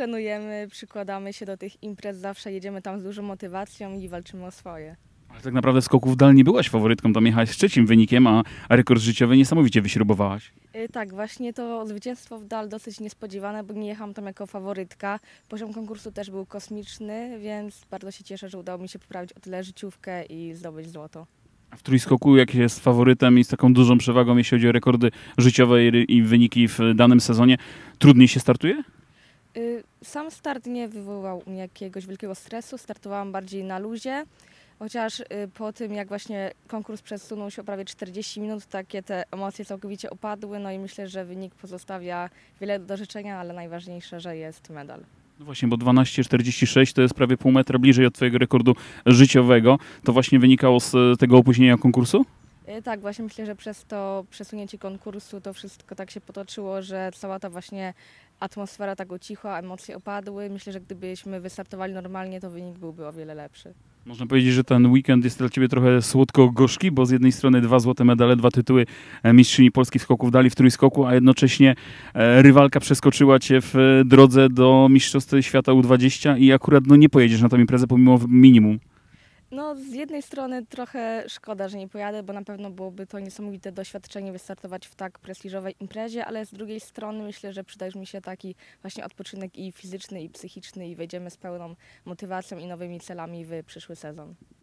trenujemy, przykładamy się do tych imprez, zawsze jedziemy tam z dużą motywacją i walczymy o swoje. Ale tak naprawdę w skoku w dal nie byłaś faworytką, tam jechałaś z trzecim wynikiem, a rekord życiowy niesamowicie wyśrubowałaś. Tak, właśnie to zwycięstwo w dal dosyć niespodziewane, bo nie jechałam tam jako faworytka. Poziom konkursu też był kosmiczny, więc bardzo się cieszę, że udało mi się poprawić o tyle życiówkę i zdobyć złoto. A w trójskoku, jak jest faworytem i z taką dużą przewagą, jeśli chodzi o rekordy życiowe i wyniki w danym sezonie, trudniej się startuje? Sam start nie wywołał u mnie jakiegoś wielkiego stresu, startowałam bardziej na luzie, chociaż po tym jak właśnie konkurs przesunął się o prawie 40 minut, takie te emocje całkowicie opadły, no i myślę, że wynik pozostawia wiele do życzenia, ale najważniejsze, że jest medal. No właśnie, bo 12,46 to jest prawie pół metra bliżej od twojego rekordu życiowego. To właśnie wynikało z tego opóźnienia konkursu? Tak, właśnie myślę, że przez to przesunięcie konkursu to wszystko tak się potoczyło, że cała ta właśnie atmosfera tak ucichła, emocje opadły. Myślę, że gdybyśmy wystartowali normalnie, to wynik byłby o wiele lepszy. Można powiedzieć, że ten weekend jest dla ciebie trochę słodko-gorzki, bo z jednej strony 2 złote medale, 2 tytuły mistrzyni Polski skoków dali w trójskoku, a jednocześnie rywalka przeskoczyła cię w drodze do Mistrzostw Świata U20 i akurat nie pojedziesz na tę imprezę pomimo minimum. No, z jednej strony trochę szkoda, że nie pojadę, bo na pewno byłoby to niesamowite doświadczenie wystartować w tak prestiżowej imprezie, ale z drugiej strony myślę, że przyda mi się taki właśnie odpoczynek i fizyczny, i psychiczny i wejdziemy z pełną motywacją i nowymi celami w przyszły sezon.